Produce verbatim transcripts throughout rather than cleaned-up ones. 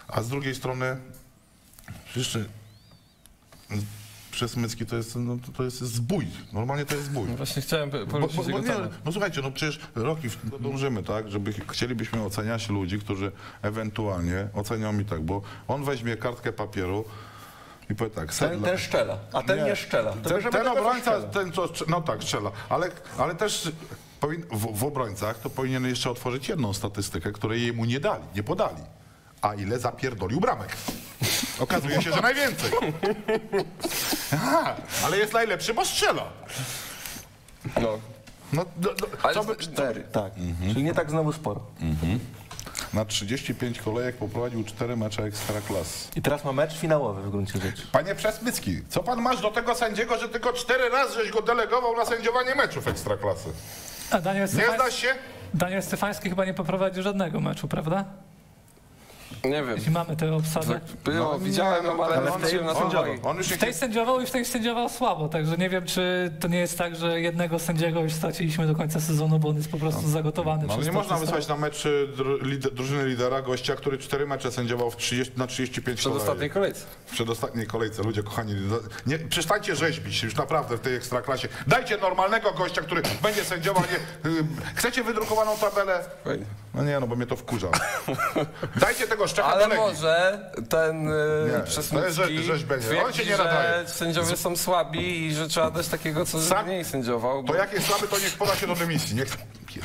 A z drugiej strony, jeszcze Przesmycki to jest, no, to jest zbój. Normalnie to jest zbój. No właśnie chciałem Bo, poruszyć bo, bo jego nie, temat. no słuchajcie, no przecież roki dążymy, tak, żeby chcielibyśmy oceniać ludzi, którzy ewentualnie ocenią mi tak, bo on weźmie kartkę papieru i powie tak, Ten, sedla. ten szczela, a ten nie, nie szczela. To Ten, bierzemy ten tego, co obrońca, szczela. ten co, no tak, strzela, ale, ale też powin, w, w obrońcach to powinien jeszcze otworzyć jedną statystykę, której jemu nie dali, nie podali. A ile zapierdolił bramek? Okazuje się, że najwięcej. Aha, ale jest najlepszy, bo strzela. No. No, do, do, Ale co by, cztery. Tak, czyli nie tak znowu sporo. na trzydzieści pięć kolejek poprowadził cztery mecze Ekstraklasy. I teraz ma mecz finałowy w gruncie rzeczy. Panie Przesmycki, co pan masz do tego sędziego, że tylko cztery razy żeś go delegował na sędziowanie meczów Ekstraklasy? A Daniel Nie Stefański, znasz się? Daniel Stefański chyba nie poprowadzi żadnego meczu, prawda? Nie wiem. Jeśli mamy tę obsadę. Było, No, widziałem ją, ale ale on w tej- na On, sędziowaj. on już W tej sędziował i w tej sędziował słabo, także nie wiem, czy to nie jest tak, że jednego sędziego już straciliśmy do końca sezonu, bo on jest po prostu zagotowany. No, ale przez nie to, można co wysłać na mecz y, dru, lider, drużyny lidera gościa, który cztery mecze sędziował w trzydzieści, na trzydzieści pięć Przed kolejek. ostatniej kolejce. W przedostatniej kolejce, ludzie kochani, nie, przestańcie rzeźbić już naprawdę w tej Ekstraklasie. Dajcie normalnego gościa, który będzie sędziował, nie, y, chcecie wydrukowaną tabelę? Fajnie. No nie, no bo mnie to wkurza. Dajcie tego Szczecha do Ale Legii. może ten Nie, yy, to Przesmycki jest rze- rzeźbienie. On twierdzi, się nie nadaje. że sędziowie są słabi i że trzeba dać takiego, co Sam- mniej sędziował. Bo... To jak jest słaby, to niech poda się do dymisji. Niech...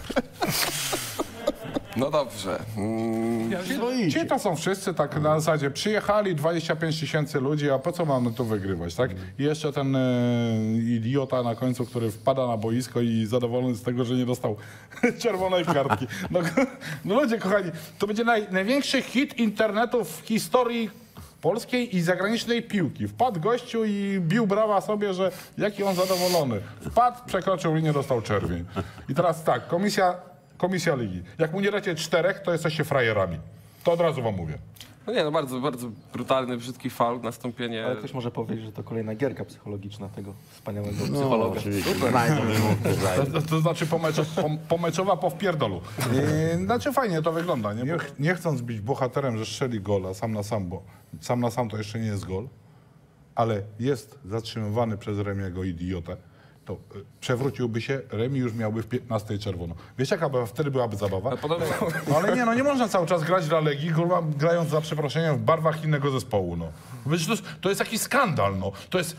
No dobrze. Mm, Ci to są wszyscy tak na zasadzie przyjechali dwadzieścia pięć tysięcy ludzi, a po co mamy tu wygrywać, tak? I jeszcze ten e, idiota na końcu, który wpada na boisko i zadowolony z tego, że nie dostał czerwonej kartki. No, no ludzie kochani, to będzie naj, największy hit internetu w historii polskiej i zagranicznej piłki. Wpadł gościu i bił brawa sobie, że jaki on zadowolony. Wpadł, przekroczył linię, dostał czerwień. I teraz tak, komisja, komisja ligi. Jak mu nie dacie czterech, to jesteście frajerami. To od razu wam mówię. no nie, no bardzo, bardzo brutalny, brzydki faul, nastąpienie. Ale ktoś może powiedzieć, że to kolejna gierka psychologiczna tego wspaniałego No, psychologa. oczywiście. Znajdą wymówkę, To, znajdą. to, to znaczy pomeczo, pom, pomeczowa po wpierdolu. Yy, znaczy fajnie to wygląda, nie? Nie, ch- nie chcąc być bohaterem, że strzeli gola sam na sam, bo sam na sam to jeszcze nie jest gol, ale jest zatrzymywany przez Remiego idiotę, to y, przewróciłby się, Remi już miałby w piętnastej czerwono. Wiecie, jaka by, wtedy byłaby zabawa? Ale podobno, No ale nie, no nie można cały czas grać dla Legii, kurwa, grając za przeproszeniem w barwach innego zespołu, no. Wiesz, to, jest, to jest jakiś skandal, no. To jest...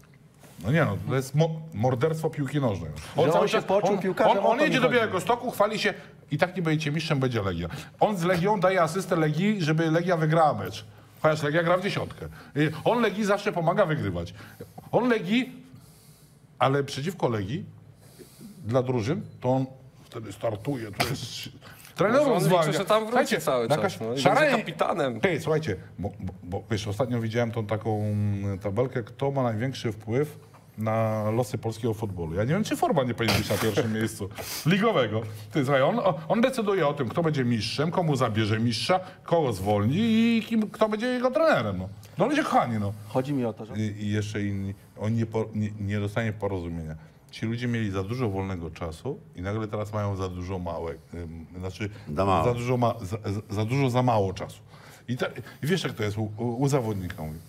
No nie no, to jest mo morderstwo piłki nożnej. Że on się poczuł piłkarzem, on, o on to mi jedzie do chodzi. Białegostoku, chwali się i tak nie będziecie mistrzem, będzie Legia. On z Legią daje asystę Legii, żeby Legia wygrała mecz. Chociaż Legia gra w dziesiątkę. I on Legii zawsze pomaga wygrywać. On Legii, ale przeciwko Legii, dla drużyn, to on wtedy startuje, to jest... Trenerów on liczy, zwalnia. że tam wróci Słuchajcie, cały jakaś czas, no i szara- będzie kapitanem. Ty, słuchajcie, bo, bo, bo wiesz, ostatnio widziałem tą taką mm, tabelkę, kto ma największy wpływ na losy polskiego futbolu. Ja nie wiem, czy Forma nie powinien być na pierwszym miejscu ligowego. Ty, słuchaj, on, on decyduje o tym, kto będzie mistrzem, komu zabierze mistrza, kogo zwolni i kim, kto będzie jego trenerem. No, no ludzie kochani, no. Chodzi mi o to, że... I, i jeszcze inni, on nie, po, nie, nie dostanie porozumienia. Ci ludzie mieli za dużo wolnego czasu i nagle teraz mają za dużo małe, ym, znaczy Za mało. za dużo, ma, za, za, za dużo za mało czasu. I, ta, i wiesz jak to jest u, u, u zawodnika. Mówi.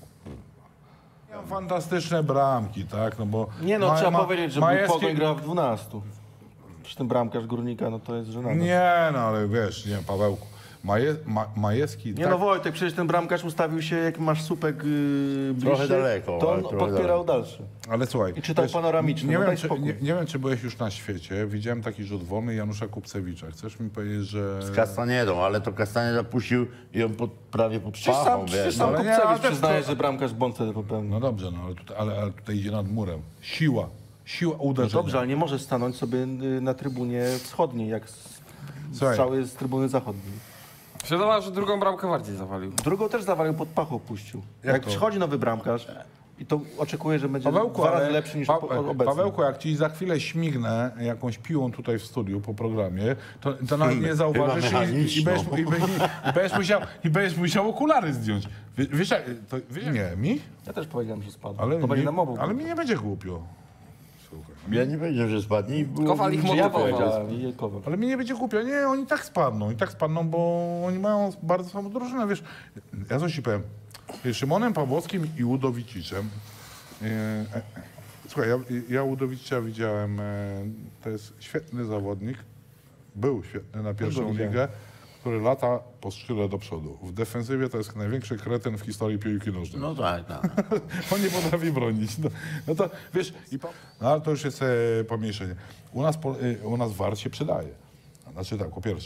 Miał fantastyczne bramki, tak, no bo... Nie no, Ma- trzeba ma- powiedzieć, że Majewski- Pogoń grał w dwunastu. Przy tym bramkarz Górnika, no to jest żenada. Nie, Nie, no ale wiesz, nie, Pawełku. Maje, ma, Majewski... no Wojtek, przecież ten bramkarz ustawił się, jak masz słupek yy, bliższy, Trochę daleko, to ale on trochę podpierał daleko. dalszy. Ale słuchaj... I czytał wiesz, panoramiczny, Nie, no wiem, daj czy, spokój. nie, nie wiem, czy byłeś już na świecie. Widziałem taki rzut wolny Janusza Kupcewicza. Chcesz mi powiedzieć, że... Z Castaniedą, ale to Castaneda puścił i on pod, prawie pod Przecież sam, pachą, przecież wiesz. sam ale nie, Kupcewicz ale też przyznaje, to- że bramkarz błąd wtedy popełnił. No dobrze, no ale tutaj, ale, ale tutaj idzie nad murem. Siła. Siła No uderzenia. dobrze, ale nie może stanąć sobie y, na trybunie wschodniej, jak s- Słuchaj. strzały z trybuny zachodniej. Się wydawało, że drugą bramkę bardziej zawalił. Drugą też zawalił, pod pachą puścił. Jak Jak, to? przychodzi nowy bramkarz i to oczekuje, że będzie Pawełku, dwa razy ale lepszy niż pa, po- obecny. Pawełku, jak ci za chwilę śmignę jakąś piłą tutaj w studiu po programie, to, to nawet nie zauważysz Chyba i, i, mechaniczną. będziesz, i, będziesz, i, będziesz musiał, i będziesz musiał okulary zdjąć. Wie- Wiesz, jak- to, wiesz nie, mi? Ja też powiedziałem, że spadł. Ale, to będzie mi, na mobu. ale mi nie będzie głupio. Słuchaj. Ja nie powiedziałem, że spadnie i było... Kowal ich Czy ja motywował. powiedziałem i Kowal. Ale mi nie będzie głupio. Nie, oni tak spadną, i tak spadną, bo oni mają bardzo samą drużynę, wiesz. Ja coś ci powiem. Szymonem Pawłowskim i Udowiciczem. E, e, słuchaj, ja, ja Udowicza widziałem, e, to jest świetny zawodnik, był świetny na pierwszą widziałem. ligę, który lata po skrzydle do przodu. W defensywie to jest największy kretyn w historii piłki nożnej. No tak, tak. On nie potrafi bronić. No, no to wiesz, i po, no, ale to już jest e, pomniejszenie. U nas, po, e, u nas war się przydaje. Znaczy tak, po pierwsze.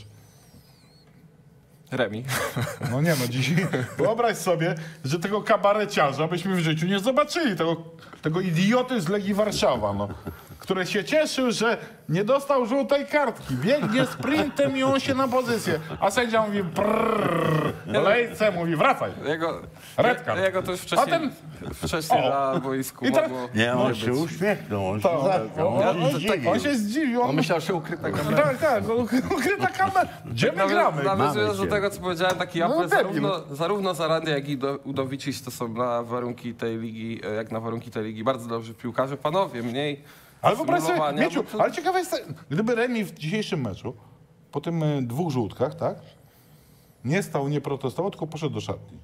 Remi. No nie no, dzisiaj wyobraź sobie, że tego kabareciarza byśmy w życiu nie zobaczyli, tego, tego idioty z Legii Warszawa, no, który się cieszył, że nie dostał żółtej kartki. Biegnie sprintem i on się na pozycję. A sędzia mówi prrrr, kolejce mówi wracaj. Jego, Red card. jego to już wcześniej, A ten- wcześniej O. na boisku I tak- mogło... Nie, on może się być. uśmiechnął, on się To- zatkał, on- on on- się zdziwił. On się zdziwił. On On myślał, że ukryta kamera. Tak, tak, no, ukryta kamera. Gdzie my gramy? Nawiązując do cię. tego, co powiedziałem, taki No, apel, debil. zarówno, zarówno Zarandy, jak i Do- Udowicic to są na warunki tej ligi, e, jak na warunki tej ligi, bardzo dobrzy piłkarze. Panowie, mniej Ale wyobraź sobie, symulowania, Mieciu, bo to- ale ciekawe jest, gdyby Remi w dzisiejszym meczu, po tym e, dwóch żółtkach, tak, nie stał, nie protestował, tylko poszedł do szatni.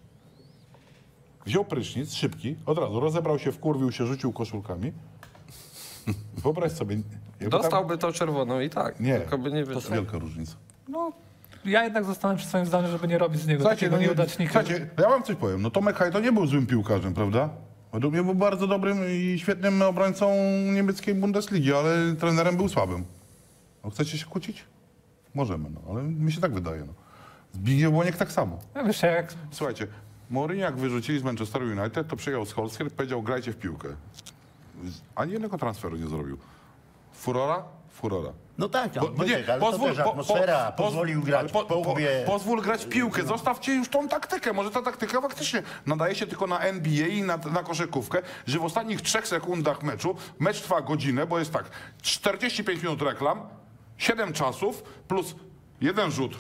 Wziął prysznic, szybki, od razu rozebrał się, wkurwił się, rzucił koszulkami. Wyobraź sobie. jakby tam- dostałby to czerwoną i tak, Nie, tylko by nie to jest wiedział. wielka różnica. No, ja jednak zostanę przy swoim zdaniu, żeby nie robić z niego Słuchajcie, takiego no nie, nieudacznika. słuchajcie, ja wam coś powiem. No Tomek Haj to nie był złym piłkarzem, prawda? Według mnie był bardzo dobrym i świetnym obrońcą niemieckiej Bundesligi, ale trenerem był słabym. No, chcecie się kłócić? Możemy, no, ale mi się tak wydaje. No. Zbigniew Błoniek tak samo. Ja wiesz, jak Słuchajcie, Mourinho jak wyrzucili z Manchesteru United, to przyjechał z Solskjaer, powiedział grajcie w piłkę. Ani jednego transferu nie zrobił. Furora? Furora. No tak, Bo, bo nie, ale to pozwól, też po, po, atmosfera poz- pozwolił ale grać po, w po, połowie. pozwól grać w piłkę, zostawcie już tą taktykę. Może ta taktyka faktycznie nadaje się tylko na N B A i na, na koszykówkę, że w ostatnich trzech sekundach meczu, mecz trwa godzinę, bo jest tak, czterdzieści pięć minut reklam, siedem czasów plus jeden rzut.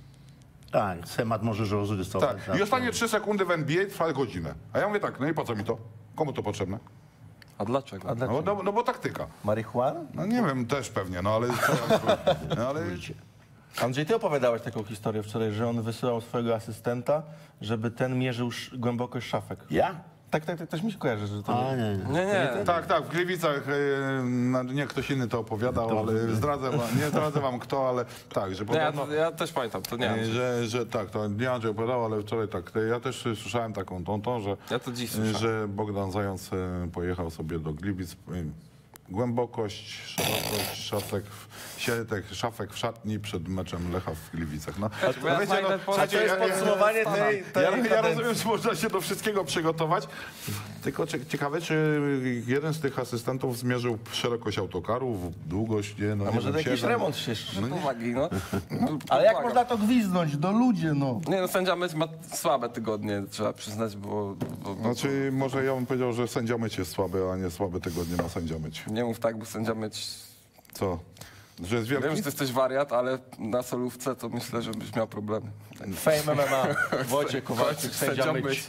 Tak, schemat możesz rozrysować. Tak. zawsze. I ostatnie trzy sekundy w N B A trwa godzinę. A ja mówię tak, no i po co mi to? Komu to potrzebne? A dlaczego? A No, dlaczego? no, no bo taktyka. Marihuana? No nie wiem, też pewnie, no ale... Co, no, ale Andrzej, ty opowiadałeś taką historię wczoraj, że on wysyłał swojego asystenta, żeby ten mierzył sz- głębokość szafek. Ja? Tak, tak, tak, coś mi się kojarzy, że to... A, nie, nie. Nie, nie. tak, tak, w Gliwicach, e, no, nie ktoś inny to opowiadał, ale zdradzę wam, nie zdradzę wam kto, ale tak, że Nie, ja, podobno... ja też pamiętam, to nie e, wiem. Że, że tak, to nie Andrzej opowiadał, ale wczoraj tak. to Ja też słyszałem taką tą, tą że, Ja to dziś e, słyszałem. że Bogdan Zając e, pojechał sobie do Gliwic. e, Głębokość, szerokość szafek, w- sietek, szafek w szatni przed meczem Lecha w Gliwicach. No, bo ja wiecie, znajdę no, po- słuchajcie, to jest ja- ja- podsumowanie tej, tej ja, ja kadencji. rozumiem, że można się do wszystkiego przygotować. Tylko cie- ciekawe, czy jeden z tych asystentów zmierzył szerokość autokarów, długość, nie? No, A nie może wiem, to jakiś siedem. remont się... No uwagi, no. Ale jak Uwaga. można to gwizdnąć? Do ludzie, no. Nie no, sędzia mecz ma słabe tygodnie, trzeba przyznać, bo... bo, bo Znaczy, może ja bym powiedział, że sędzia myć jest słaby, a nie słabe tygodnie ma sędzia myć. nie mów tak, bo sędzia mecz... Co? Że jest Wiem, wielki? że ty jesteś wariat, ale na solówce to myślę, że byś miał problemy. Fame M M A. Wojciech Kowalczyk, sędzia myć.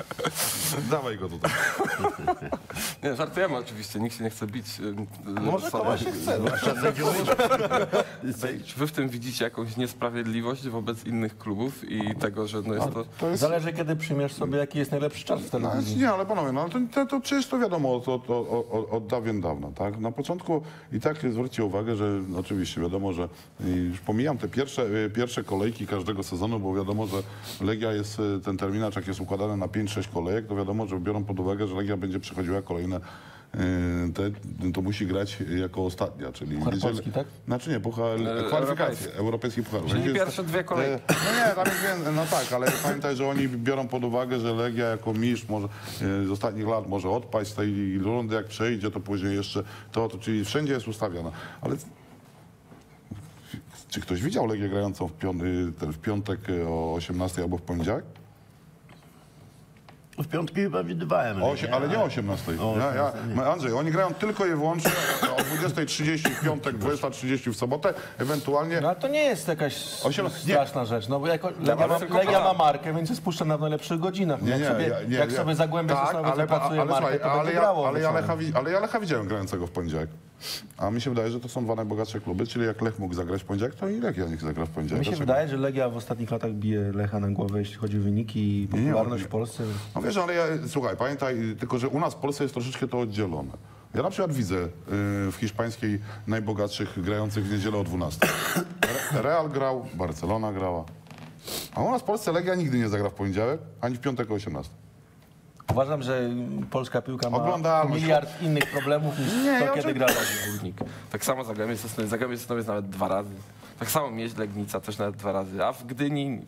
Dawaj go tutaj. Nie, żartujemy oczywiście, nikt się nie chce bić. y, Może sobie. komuś się chce. No. Wy w tym widzicie jakąś niesprawiedliwość wobec innych klubów i tego, że no jest to... To jest... Zależy, kiedy przyjmiesz sobie, jaki jest najlepszy czas w No, telewizji. nie, ale panowie, no, to, to, to przecież to wiadomo od, od, od, od, od dawien dawna, tak? Na początku i tak zwróćcie uwagę, że no, oczywiście wiadomo, że i już pomijam te pierwsze, y, pierwsze kolejki każdego sezonu, bo wiadomo, że Legia jest, y, ten terminarz jak jest układany na pięć sześć kolejek, to wiadomo, że biorą pod uwagę, że Legia będzie przechodziła kolejne y, te, to musi grać jako ostatnia, czyli... Puchar jeżeli- Polski, tak? Znaczy nie, puchar, E, kwalifikacje, europejski puchar. Czyli Będzie- pierwsze dwie kolejki. E, No nie, tam jest więcej, no tak, ale pamiętaj, że oni biorą pod uwagę, że Legia jako mistrz może e, z ostatnich lat może odpaść z tej rundy, jak przejdzie, to później jeszcze to, to czyli wszędzie jest ustawiona. Ale czy ktoś widział Legię grającą w, pią- ten, w piątek e, o osiemnastej albo w poniedziałek? W piątki chyba widywałem. O, osie- ale nie o osiemnastej. O Ja, ja, osiemnastej nie. Andrzej, oni grają tylko i wyłącznie o dwudziestej trzydzieści w piątek, dwudziestej trzydzieści w sobotę, ewentualnie... No ale to nie jest jakaś Osiem- nie. straszna rzecz, no bo jako, Legia, ale ma, tylko Legia podam. ma markę, więc jest puszczana w najlepszych godzinach. Nie, jak nie, sobie, ja- nie, jak nie. sobie Zagłębie tak, Sosnowiec ale, wypracuje ale, markę, słuchaj, to ale, będzie ja, grało ale, ja wieczorem. Lecha, wi- ale ja Lecha widziałem grającego w poniedziałek. A mi się wydaje, że to są dwa najbogatsze kluby, czyli jak Lech mógł zagrać w poniedziałek, to i Legia niech zagra w poniedziałek. Mi się Dlaczego? wydaje, że Legia w ostatnich latach bije Lecha na głowę, jeśli chodzi o wyniki i Nie, nie, popularność nie. w Polsce. No wiesz, ale ja, słuchaj, pamiętaj, tylko że u nas w Polsce jest troszeczkę to oddzielone. Ja na przykład widzę y, w hiszpańskiej najbogatszych grających w niedzielę o dwunastej. Re, Real grał, Barcelona grała. A u nas w Polsce Legia nigdy nie zagra w poniedziałek, ani w piątek o osiemnastej. Uważam, że polska piłka ma Oglądalność. miliard innych problemów niż Nie, to, ja kiedy oczy- gra Legia. Górnik. Tak samo Zagłębie Sosnowiec. Zagłębie Sosnowiec nawet dwa razy. Tak samo Mieść Legnica też nawet dwa razy. A w Gdyni,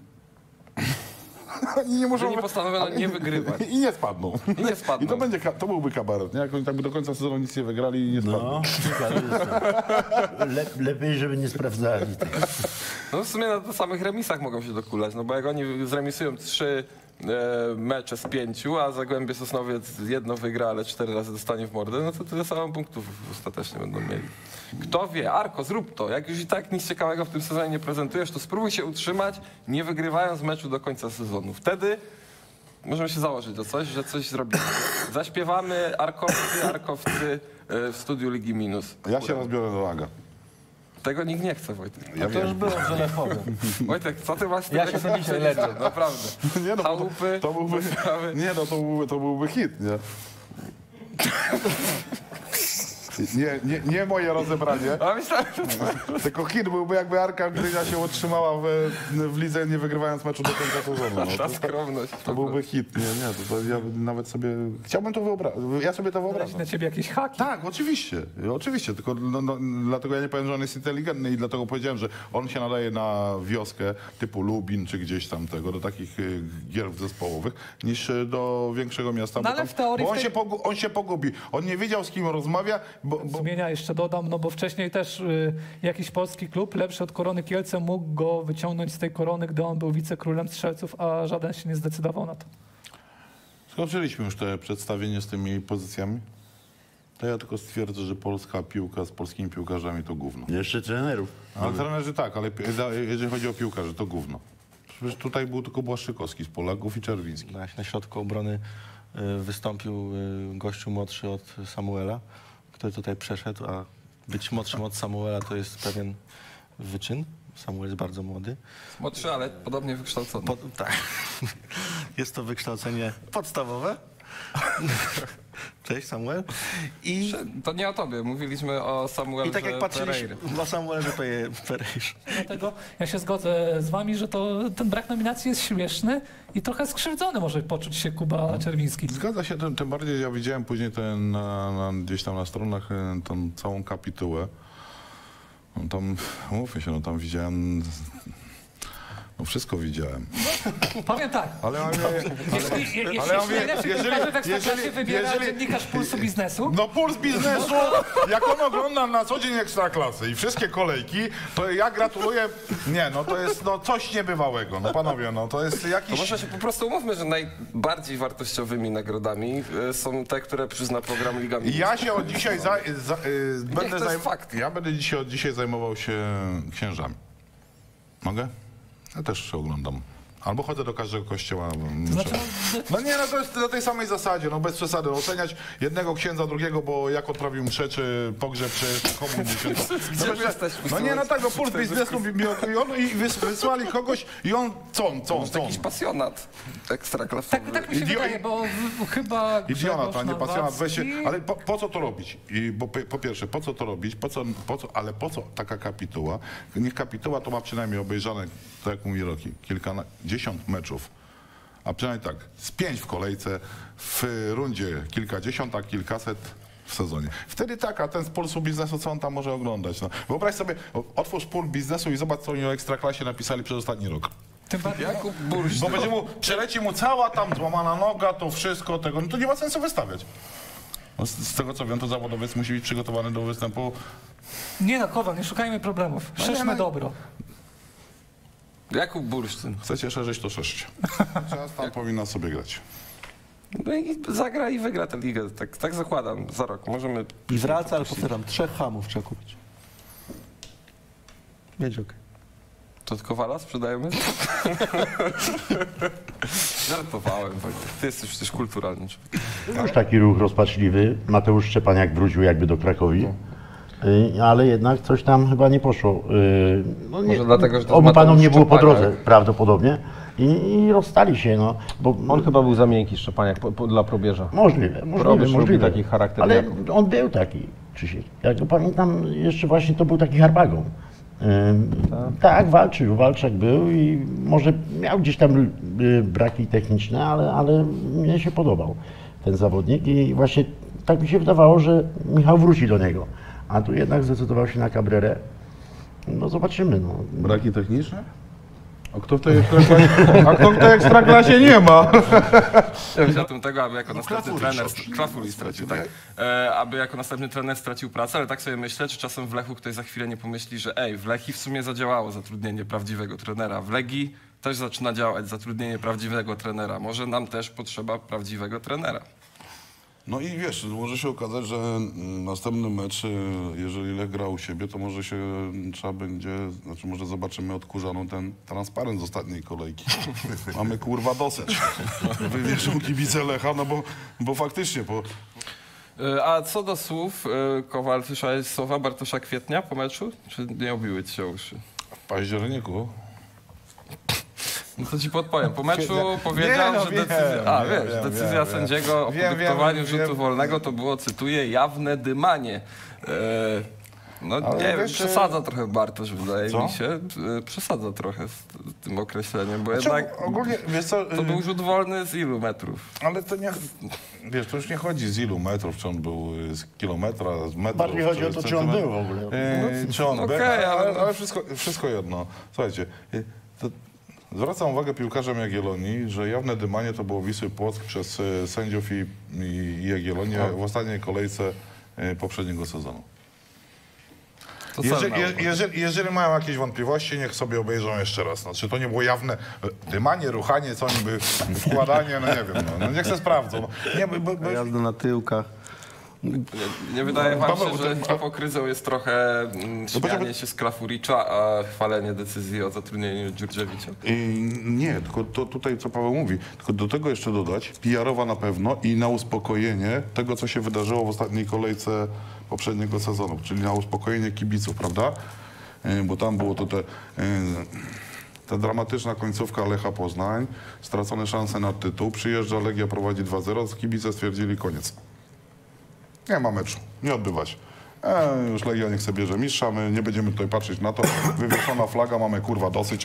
I nie muszą... Gdyni postanowiono nie wygrywać. I nie spadną. I nie spadną. I to, będzie, ka- to byłby kabaret, nie? Jak oni tak by do końca sezonu nic nie wygrali i nie spadną. No, Le, lepiej, żeby nie sprawdzali tego. No w sumie na tych samych remisach mogą się dokulać, no bo jak oni zremisują trzy e, mecze z pięciu, a Zagłębie Sosnowiec jedno wygra, ale cztery razy dostanie w mordę, no to tyle samo punktów ostatecznie będą mieli. Kto wie, Arko, zrób to. Jak już i tak nic ciekawego w tym sezonie nie prezentujesz, to spróbuj się utrzymać, nie wygrywając meczu do końca sezonu. Wtedy możemy się założyć do coś, że coś zrobimy. Zaśpiewamy Arkowcy, Arkowcy e, w studiu Ligi Minus. Ja się rozbiorę do Aga. Tego nikt nie chce, Wojtek. Ja To już wiem. było w Żelefowym. Wojtek, co ty masz z Ja tego się do dzisiaj leczę, leczę. naprawdę. Nie no, Chałupy, to byłby, poprawy. nie no, to byłby, to byłby hit, nie? Nie, nie, nie moje rozebranie, A myślałem, że to... tylko hit byłby, jakby Arka Gdynia się utrzymała w, w lidze, nie wygrywając meczu do końca sezonu. No. Ta To, skromność. to byłby hit, nie, nie, to, to ja nawet sobie, chciałbym to wyobrazić, ja sobie to Leci wyobrażam. na ciebie jakieś haki. Tak, oczywiście, oczywiście, tylko no, no, dlatego ja nie powiem, że on jest inteligentny i dlatego powiedziałem, że on się nadaje na wioskę typu Lubin czy gdzieś tam tego, do takich y, gier zespołowych, niż y, do większego miasta, No bo, ale tam, w teorii bo on, w tej- się pogu, on się pogubi. On nie wiedział, z kim rozmawia, bo, bo Zmienia, jeszcze dodam, no bo wcześniej też y, jakiś polski klub lepszy od Korony Kielce mógł go wyciągnąć z tej Korony, gdy on był wicekrólem strzelców, a żaden się nie zdecydował na to. skończyliśmy już te przedstawienie z tymi pozycjami. To ja tylko stwierdzę, że polska piłka z polskimi piłkarzami to gówno. Jeszcze trenerów. Ale trenerzy tak, ale pi- za- jeżeli chodzi o piłkarzy, to gówno. Przecież tutaj był tylko Błaszczykowski z Polaków i Czerwiński. Na, na środku obrony y, wystąpił y, gościu młodszy od Samuela, który tutaj przeszedł, a być młodszym od Samuela to jest pewien wyczyn. Samuel jest bardzo młody. Młodszy, ale podobnie wykształcony. Po, tak. Jest to wykształcenie podstawowe. Cześć Samuel. I, To nie o tobie, mówiliśmy o Samuelu i tak jak patrzyliśmy Pereira. na Samuel, że to jest Pereira. Dlatego ja się zgodzę z wami, że to ten brak nominacji jest śmieszny i trochę skrzywdzony może poczuć się Kuba Czerwiński. Zgadza się, tym, tym bardziej ja widziałem później ten, na, na, gdzieś tam na stronach e, tą całą kapitułę. No tam, mówmy się, no tam widziałem, no wszystko widziałem. Powiem tak, Ale ja mówię, jeśli, je, jeśli, ale ja mówię, najlepszy jeżeli- piłkarze w Ekstraklasie jeżeli- wybiera jeżeli- dziennikarz Pulsu Biznesu, no puls biznesu, jak on ogląda na co dzień Ekstraklasy i wszystkie kolejki, to ja gratuluję, nie, no to jest no, coś niebywałego, no panowie, no to jest To jakiś... może się po prostu umówmy, że najbardziej wartościowymi nagrodami y, są te, które przyzna program Liga Minus. Ja się od dzisiaj za, za, y, będę to jest zajm- fakt. Ja będę dzisiaj od dzisiaj zajmował się księżami. Mogę? Ja też się oglądam. Albo chodzę do każdego kościoła. to znaczy, No nie, no to jest na tej samej zasadzie, no bez przesady. Oceniać jednego księdza, drugiego, bo jak odprawił mszę, czy pogrzeb, czy komunię świętą. Gdzie No, my jesteśmy? no nie, no tak, no puls biznesu mi- mi- i on i wys, wysłali kogoś i on, co on, co on, co on? Jakiś pasjonat ekstraklasowy. tak, tak mi się Idio- wydaje, bo w, chyba Idionat, a Grzegorz nie pasjonat, weź się, Nawacki- ale po, po co to robić? I, bo, po pierwsze, po co to robić, po co, po co, ale po co taka kapituła? Niech kapituła to ma przynajmniej obejrzane, tak jak mówi Roki, kilkadziesiąt meczów, a przynajmniej tak, z pięć w kolejce, w rundzie kilkadziesiąt, a kilkaset w sezonie. Wtedy tak, a ten z Pulsu Biznesu, co on tam może oglądać? No, wyobraź sobie, o- otwórz Puls Biznesu i zobacz, co oni o Ekstraklasie napisali przez ostatni rok. Tym bardziej, Jakub Bursz. Bo będzie mu, przeleci mu cała tam złamana noga, to wszystko tego, no to nie ma sensu wystawiać. No z, z tego co wiem, to zawodowiec musi być przygotowany do występu. nie no, Kowal, nie szukajmy problemów. Szerzmy no- dobro. Jakub Bursztyn. Chcecie szerzyć, to szerzcie. Czas tam powinna sobie grać. No i zagra i wygra tę ligę. Tak, tak zakładam, za rok. Możemy... I wraca, ale powtarzam, trzech hamów trzeba kupić. Będzie okej. To od Kowala sprzedajemy? Żartowałem, Wojtek. Ty jesteś przecież kulturalny człowiek. Już taki ruch rozpaczliwy. Mateusz Szczepaniak wrócił jakby do Krakowi. y, ale jednak coś tam chyba nie poszło. Y, no nie, Może dlatego, że to obu z panom nie było po Szczepaniak. drodze prawdopodobnie i, i rozstali się. No, bo On chyba był za miękki Szczepaniak po, po, dla Probierza. Możliwe, możliwe, Probierz lubi możliwe. taki charakter Ale Jakub. on był taki, Krzysiek. Jak go pamiętam, jeszcze właśnie to był taki harpagon. Ym, tak, walczył, walczak był i może miał gdzieś tam y, braki techniczne, ale, ale mnie się podobał ten zawodnik i właśnie tak mi się wydawało, że Michał wróci do niego. A tu jednak zdecydował się na Cabrerę. No zobaczymy. No. Braki techniczne? A kto w tej ekstraklasie, a kto w tej ekstraklasie nie ma? Zatem tego, aby jako następny Klafuli trener... stracił. Klafuli stracił, tak. E, aby jako następny trener stracił pracę, ale tak sobie myślę, czy czasem w Lechu ktoś za chwilę nie pomyśli, że ej, w Lechii w sumie zadziałało zatrudnienie prawdziwego trenera. W Legii też zaczyna działać zatrudnienie prawdziwego trenera. Może nam też potrzeba prawdziwego trenera. No i wiesz, może się okazać, że mm, następny mecz, y, jeżeli Lech gra u siebie, to może się mm, trzeba będzie, znaczy może zobaczymy odkurzaną ten transparent z ostatniej kolejki. Mamy kurwa dosyć. Wywieszą kibice Lecha, no bo, bo faktycznie, bo E, a co do słów, e, Kowal, słyszałeś słowa Bartosza Kwietnia po meczu? Czy nie obiły ci się uszy? w październiku. No to ci podpowiem. Po meczu Nie, powiedział, no że wiem, decyzja, a, wiem, wiesz, wiem, decyzja wiem, sędziego o wiem, podyktowaniu wiem, rzutu wiem. wolnego to było, cytuję, jawne dymanie. E, no Ale nie wiem, wiesz, przesadza trochę Bartosz, wydaje co? mi się. E, przesadza trochę z, z tym określeniem, bo Znaczy, jednak ogólnie, wiesz co, to był rzut wolny z ilu metrów? Ale to nie, wiesz, to już nie chodzi z ilu metrów, czy on był y, z kilometra, z metrów. Bardziej chodzi czy o to, z czy on centymetra- był w ogóle. Yy, czy on no był, okej, ale- ale, ale wszystko, wszystko jedno. Słuchajcie, y, to zwracam uwagę piłkarzom Jagiellonii, że jawne dymanie to było Wisły Płock przez y, sędziów i, i, i Jagiellonię w ostatniej kolejce y, poprzedniego sezonu. To Jeżeli, co, je, jeżeli, jeżeli mają jakieś wątpliwości, niech sobie obejrzą jeszcze raz. Znaczy, to nie było jawne e, dymanie, ruchanie, co oni by wkładanie, no nie wiem, no, no niech se sprawdzą. No, nie, bo, bo, bo, Jazda na tyłkach. Nie wydaje wam Paweł, się, to- że hipokryzją jest trochę mm, śmianie poczekaj. się z Klafuricza, a chwalenie decyzji o zatrudnieniu Dżurdżewicza? I nie, tylko to tutaj, co Paweł mówi, tylko do tego jeszcze dodać, P R-owa na pewno i na uspokojenie tego, co się wydarzyło w ostatniej kolejce poprzedniego sezonu, czyli na uspokojenie kibiców, prawda? E, Bo tam było to te... e, Ta dramatyczna końcówka Lecha Poznań, stracone szanse na tytuł, przyjeżdża Legia, prowadzi dwa zero, kibice stwierdzili koniec. Nie ma meczu, nie odbywa się. E, już Legia niech sobie bierze mistrza, my nie będziemy tutaj patrzeć na to. Wywieszona flaga, mamy kurwa dosyć.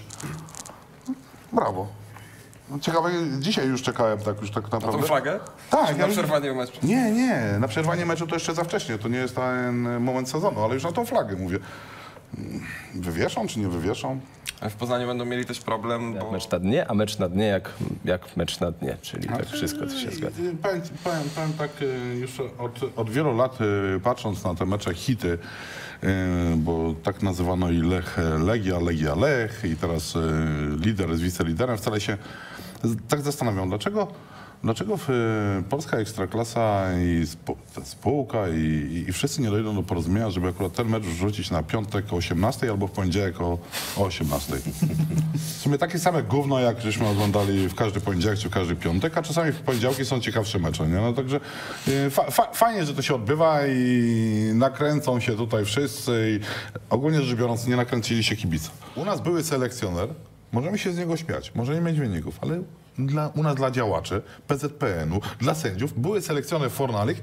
Brawo. No, ciekawe, dzisiaj już czekałem tak już tak Na tą naprawdę. flagę? Tak, Czy ja na już- przerwanie meczu? Nie, nie, na przerwanie meczu to jeszcze za wcześnie, to nie jest ten moment sezonu, ale już na tą flagę mówię. Wywieszą czy nie wywieszą? W Poznaniu będą mieli też problem, bo... Mecz na dnie, a mecz na dnie jak, jak mecz na dnie, czyli tak wszystko to się zgadza. Y, Powiem, powiem, powiem tak, y, już od, od wielu lat y, patrząc na te mecze hity, y, bo tak nazywano i Lech Legia, Legia Lech i teraz y, lider z wiceliderem, wcale się z- tak zastanawiam, dlaczego, dlaczego w, y, polska ekstraklasa i spo, ta spółka i, i, i wszyscy nie dojdą do porozumienia, żeby akurat ten mecz wrzucić na piątek o osiemnastej albo w poniedziałek o, o osiemnastej. W sumie takie same gówno, jak żeśmy oglądali w każdy poniedziałek czy w każdy piątek, a czasami w poniedziałki są ciekawsze mecze, nie? No także y, fa, fa, fajnie, że to się odbywa i nakręcą się tutaj wszyscy i ogólnie rzecz biorąc nie nakręcili się kibice. U nas były selekcjoner, możemy się z niego śmiać, może nie mieć wyników, ale dla, u nas dla działaczy P Z P N u, dla sędziów były selekcjoner Fornalik,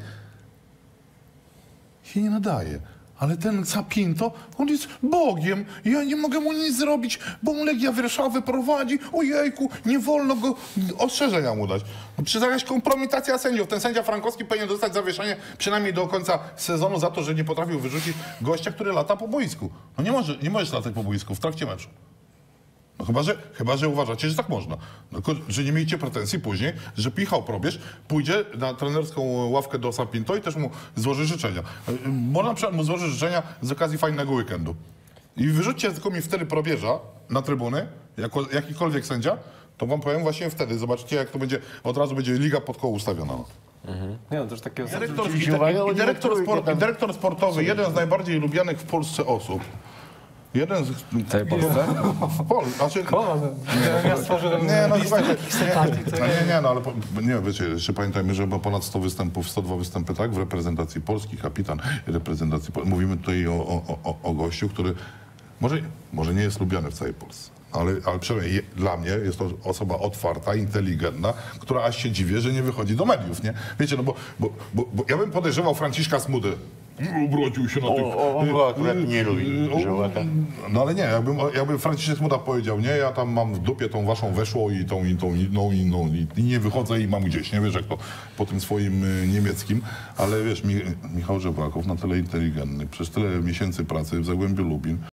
się nie nadaje. Ale ten Sapinto, on jest Bogiem. Ja nie mogę mu nic zrobić, bo mu Legia Warszawy prowadzi. Ojejku, nie wolno go ostrzeżenia mu dać. No przecież jakaś kompromitacja sędziów. Ten sędzia Frankowski powinien dostać zawieszenie przynajmniej do końca sezonu za to, że nie potrafił wyrzucić gościa, który lata po boisku. No nie, może, nie możesz latać po boisku w trakcie meczu. No chyba, że, chyba, że uważacie, że tak można. No, tylko, że nie miejcie pretensji później, że Michał Probierz pójdzie na trenerską ławkę do Sapinto i też mu złoży życzenia. Można na przykład mu złożyć życzenia z okazji fajnego weekendu. I wyrzućcie tylko mi wtedy Probierza na trybuny, jako jakikolwiek sędzia, to wam powiem właśnie wtedy. Zobaczcie, jak to będzie, od razu będzie liga pod koło ustawiona. Nie, no też takiego Dyrektor, Uwagę, i, oni dyrektor, trójkę sport, tam- I dyrektor sportowy, jeden z najbardziej lubianych w Polsce osób, Jeden z... Całej Polsce? Pol, znaczy, Ja stworzyłem nie, no listę słuchajcie, takich sympatii. no nie, nie, no ale po, nie, wiecie, jeszcze pamiętajmy, że ma ponad sto występów, sto dwa występy, tak, w reprezentacji Polski, kapitan reprezentacji Polski. Mówimy tutaj o, o, o, o gościu, który może, może nie jest lubiany w całej Polsce, ale, ale przynajmniej je, dla mnie jest to osoba otwarta, inteligentna, która aż się dziwię, że nie wychodzi do mediów, nie? Wiecie, no bo, bo, bo, bo ja bym podejrzewał Franciszka Smudę. Ubrodził się na tych... O, on go akurat nie lubi, Żołaka. No ale nie, jakbym, jakby Franciszek Smuda powiedział, nie, ja tam mam w dupie tą waszą weszło i tą, i tą, inną, inną, i nie wychodzę i mam gdzieś, nie wiesz, jak to po tym swoim y, niemieckim, ale wiesz, Mi, Michał Żebrakow na tyle inteligentny, przez tyle miesięcy pracy w Zagłębiu Lubin,